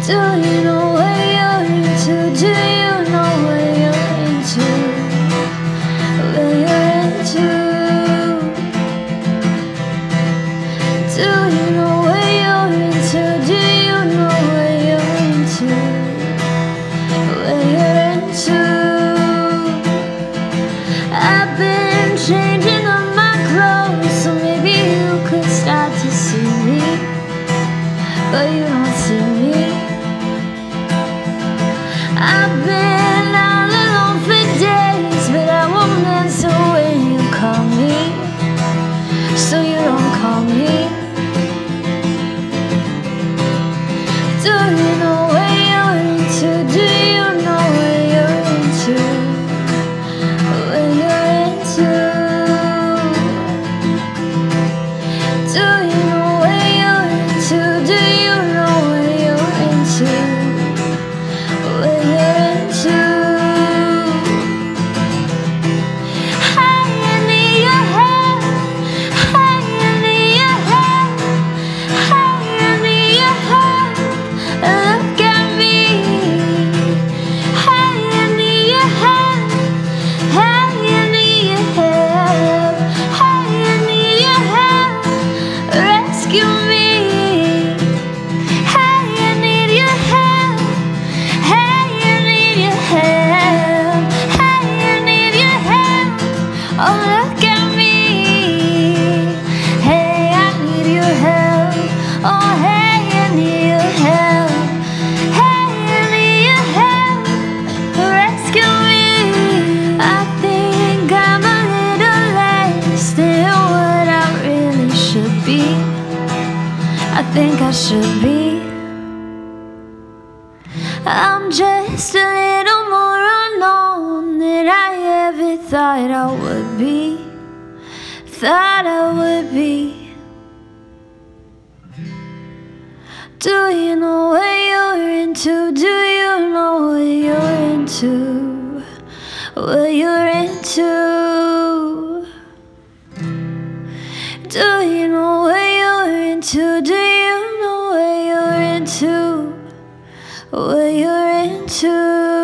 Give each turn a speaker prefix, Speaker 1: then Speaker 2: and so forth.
Speaker 1: Do you know what you're into? Do you know what you're into? What you're into? Do you know what you're into? Do you know what you're into? What you're into? I've been changing up my clothes so maybe you could start to see me, but you don't see me. I've been all alone for days, but I won't answer when you call me, so you don't call me. Do you know what you're into? Do you know what you're into? What you're into? Do you know what you're into? Do you know what you're into? What you're into? Hey, I need your help. Hey, I need your help. Hey, I need your help. Look at me. Hey, I need your help. Hey, I need your help. Hey, I need your help. Rescue me. Hey, I need your help. Hey, I need your help. Hey, I need your help. Oh, look at me. Hey, I need your help. Oh, hey, I need your help. Hey, I need your help. Rescue me. I think I'm a little less than what I really should be. I think I should be. I'm just a little more unknown than I ever thought I would be. Thought I would be. Do you know what you're into? Do you know what you're into? What you're into? Do you know what you're into? Do you know what you're into? What you're into?